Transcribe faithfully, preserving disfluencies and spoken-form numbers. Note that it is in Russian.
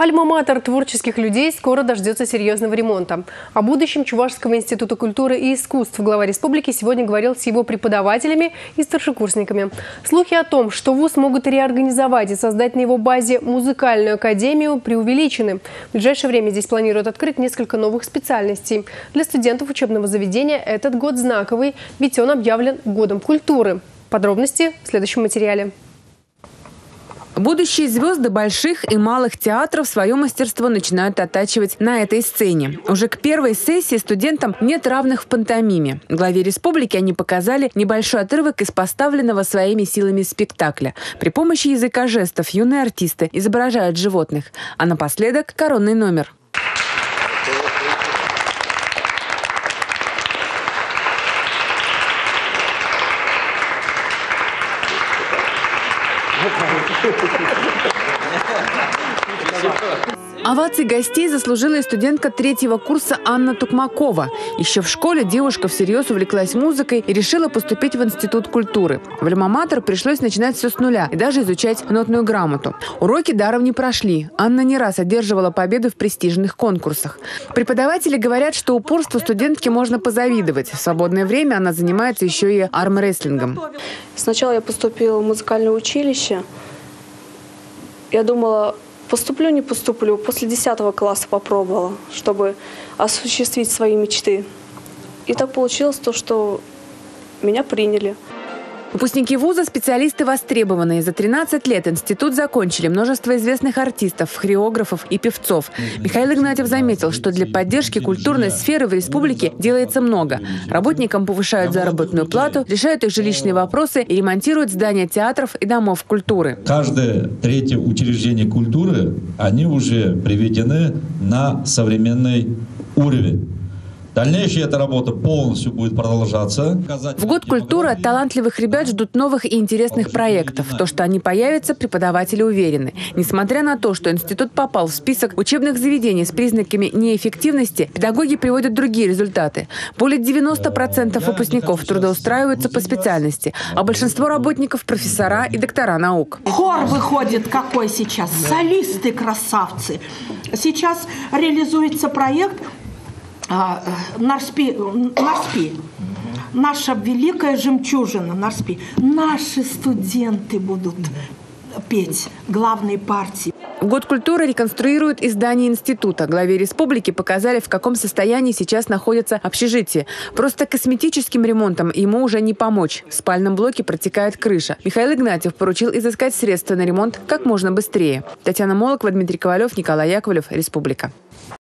Альма-матер творческих людей скоро дождется серьезного ремонта. О будущем Чувашского института культуры и искусств глава республики сегодня говорил с его преподавателями и старшекурсниками. Слухи о том, что вуз могут реорганизовать и создать на его базе музыкальную академию, преувеличены. В ближайшее время здесь планируют открыть несколько новых специальностей. Для студентов учебного заведения этот год знаковый, ведь он объявлен годом культуры. Подробности в следующем материале. Будущие звезды больших и малых театров свое мастерство начинают оттачивать на этой сцене. Уже к первой сессии студентам нет равных в пантомиме. Главе республики они показали небольшой отрывок из поставленного своими силами спектакля. При помощи языка жестов юные артисты изображают животных. А напоследок коронный номер. Оваций гостей заслужила и студентка третьего курса Анна Тукмакова. Еще в школе девушка всерьез увлеклась музыкой и решила поступить в Институт культуры. В Альма-матер пришлось начинать все с нуля и даже изучать нотную грамоту. Уроки даром не прошли. Анна не раз одерживала победы в престижных конкурсах. Преподаватели говорят, что упорству студентки можно позавидовать. В свободное время она занимается еще и армрестлингом. Сначала я поступила в музыкальное училище. Я думала, поступлю, не поступлю. После десятого класса попробовала, чтобы осуществить свои мечты. И так получилось то, что меня приняли. Выпускники вуза – специалисты востребованные. За тринадцать лет институт закончили множество известных артистов, хореографов и певцов. Михаил Игнатьев заметил, что для поддержки культурной сферы в республике делается много. Работникам повышают заработную плату, решают их жилищные вопросы и ремонтируют здания театров и домов культуры. Каждое третье учреждение культуры, они уже приведены на современный уровень. Дальнейшая эта работа полностью будет продолжаться. В год культуры от талантливых ребят ждут новых и интересных проектов. То, что они появятся, преподаватели уверены. Несмотря на то, что институт попал в список учебных заведений с признаками неэффективности, педагоги приводят другие результаты. Более девяноста процентов выпускников трудоустраиваются по специальности, а большинство работников – профессора и доктора наук. Хор выходит какой сейчас, солисты красавцы. Сейчас реализуется проект Нарспи, Нарспи. Наша великая жемчужина Нарспи. Наши студенты будут петь главные партии. В год культуры реконструируют и здание института. Главе республики показали, в каком состоянии сейчас находится общежитие. Просто косметическим ремонтом ему уже не помочь. В спальном блоке протекает крыша. Михаил Игнатьев поручил изыскать средства на ремонт как можно быстрее. Татьяна Молокова, Дмитрий Ковалев, Николай Яковлев, Республика.